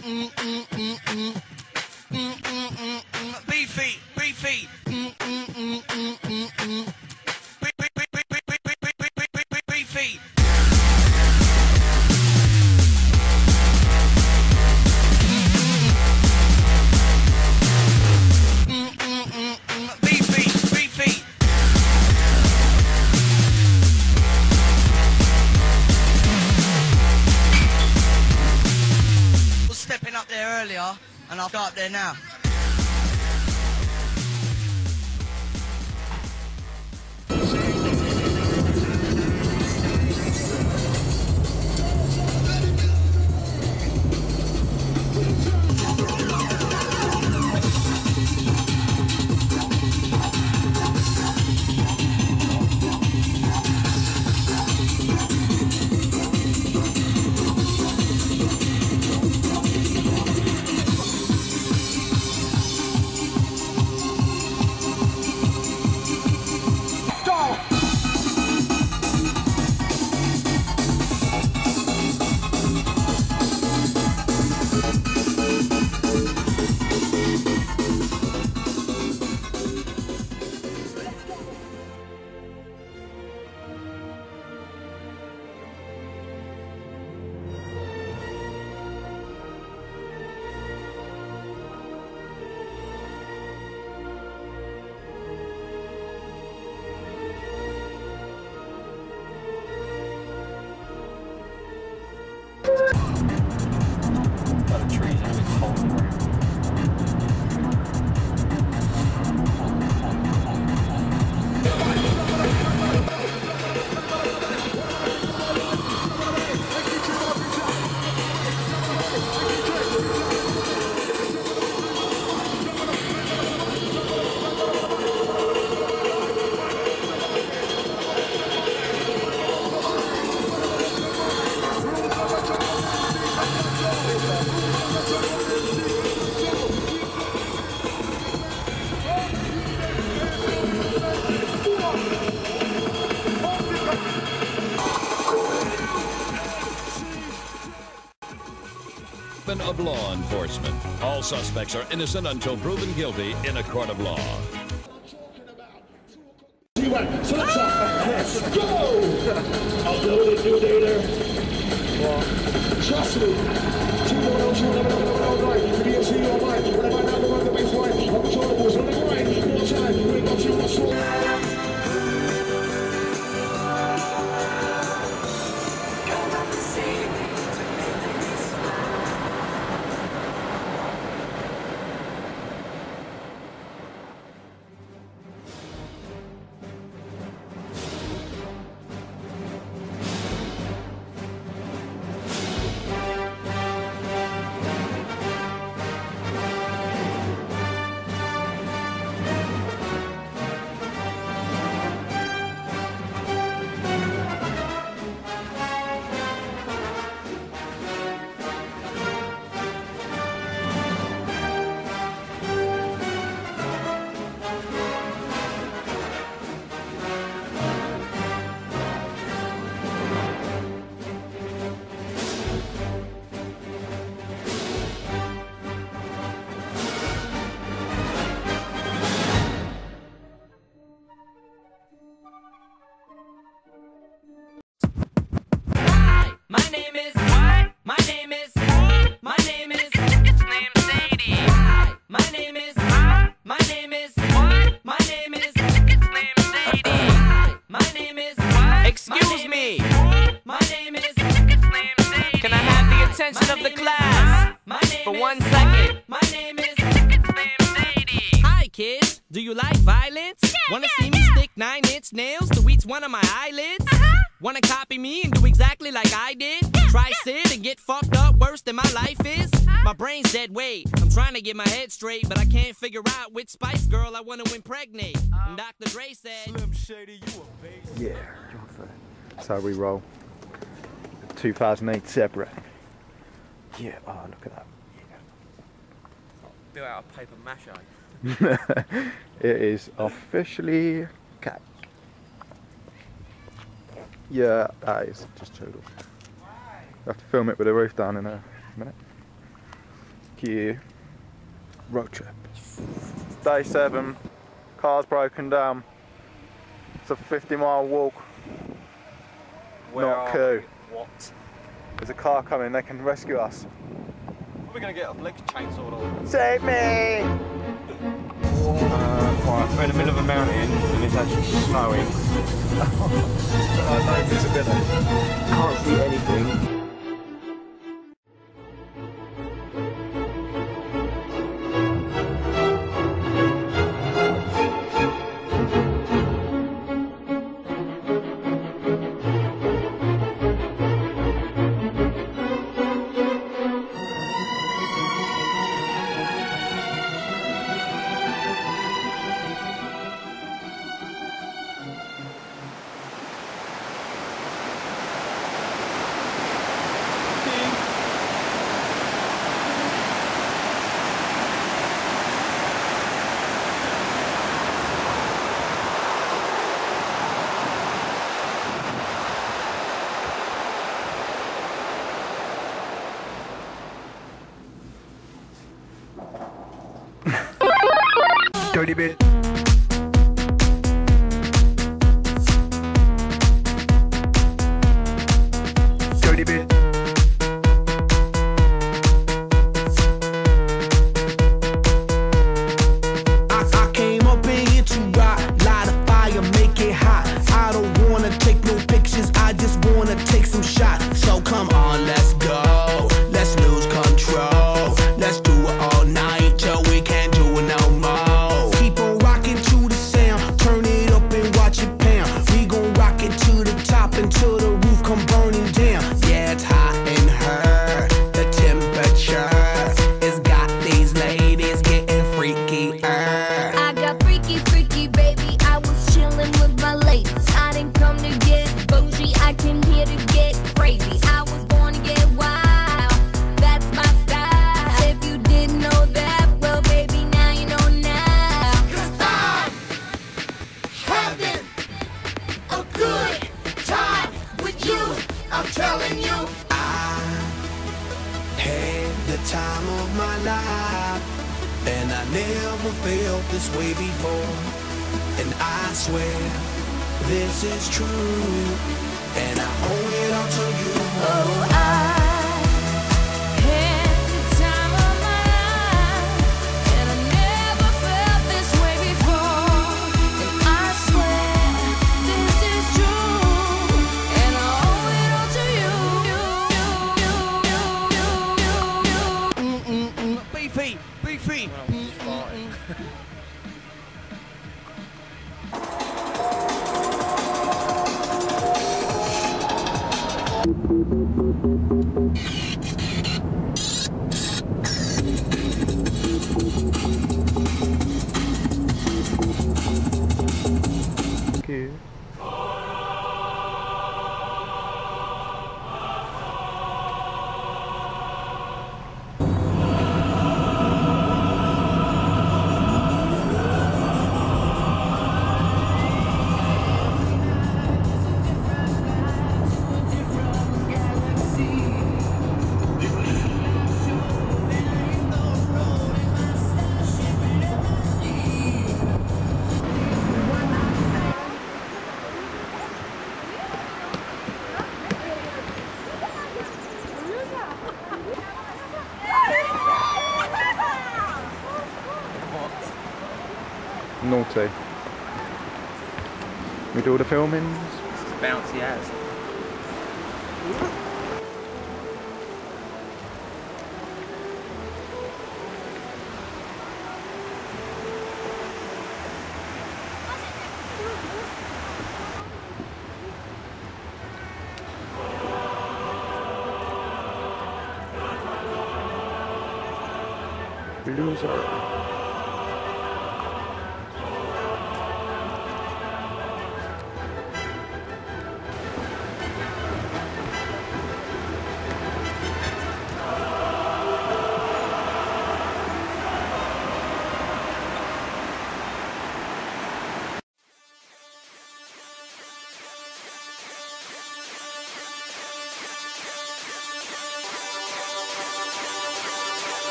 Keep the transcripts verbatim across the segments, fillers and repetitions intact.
Beefy, beefy. Beefy. Up there earlier, and I'll go up there now. Of law enforcement. All suspects are innocent until proven guilty in a court of law. So let's let's go! I'll build a new data. Trust me. two one oh two eleven eleven nine. Video to your mind. Whenever I have the baseline, I'm sure it was on the grind. More time. Wake up to your soul. My name is what? My name is my name is It's named Sadie. Hi. My name is my name is what? My name is It's named Sadie. Hi. My name is what? Excuse me. My name is It's named Sadie. Can I have the attention of the class for one second? My name is It's named Sadie. Hi kids, do you like violence? Yeah, Wanna yeah, see me yeah. stick nine inch nails to each one of my eyelids? Uh-huh. Wanna copy me and do exactly like I did? Yeah, Try yeah. sit and get fucked up worse than my life is? Huh? My brain's dead weight. I'm trying to get my head straight, but I can't figure out which Spice Girl I wanna impregnate. Uh, and Doctor Dre said, Slim Shady, you a baby. Yeah, that's how we roll. two thousand eight separate. Yeah, oh look at that. Yeah. Built out of paper mache. It is officially cat. Yeah, that is just total. I have to film it with the roof down in a minute. you. Road trip. Day seven. Car's broken down. It's a fifty mile walk. Where Not are cool. we? What? There's a car coming, they can rescue us. We're gonna get our legs chainsawed on. Save me! Uh, right, we're in the middle of a mountain and it's actually snowing. No visibility. Can't see anything. Dirty bit. Dirty bit. I, I came up in here to rock, light a fire, make it hot. I don't wanna take no pictures, I just wanna take some shots. So come on, let's go, let's lose control. Let's do it all night till we can't do it no more. Keep on rocking to the sound, turn it up and watch it pound. We gon' rock it to the top until the roof come burning down. Yeah, it's hot in her, the temperature has got these ladies getting freaky. I got freaky, freaky, baby. I was chillin' with my ladies. I didn't come to get bougie, I came here to get crazy. I was born to get wild, that's my style. If you didn't know that, well, baby, now you know now. 'Cause I'm having a good time with you. I'm telling you. Had the time of my life, and I never felt this way before. And I swear this is true, and I owe it all to you. Oh, I had the time of my life, and I never felt this way before. And I swear this is true, and I owe it all to you. Beefy, beefy. Thank you. Naughty. We do all the filmings. Bouncy as. Loser.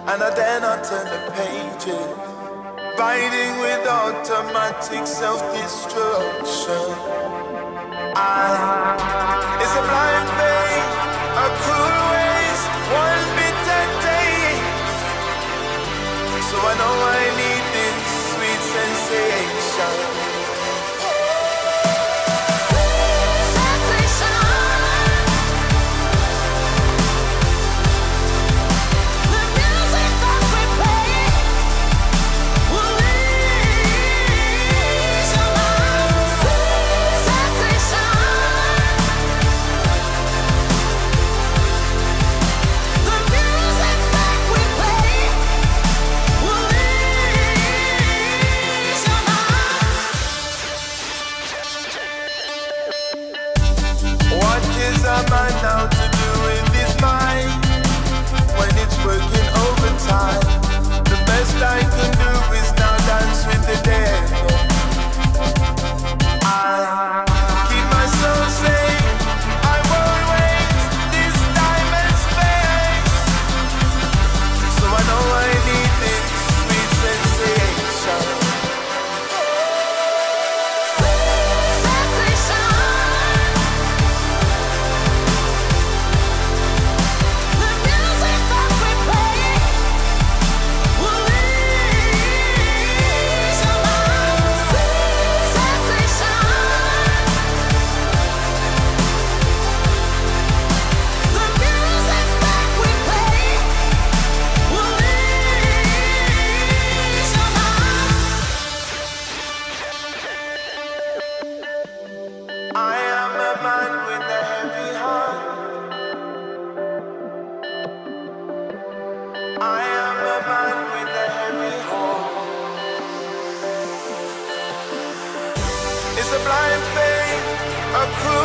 and I dare not turn the pages. Riding with automatic self-destruction. I, it's a blind faith, a cruel waste, one bitter day. So I know I need this sweet sensation. A man now to do with his mind when it's working overtime. The best I can do is now dance with the dead. I keep my soul safe. I won't waste this time and space. So I know I need this sweet sensation. It's a blind faith, a cruel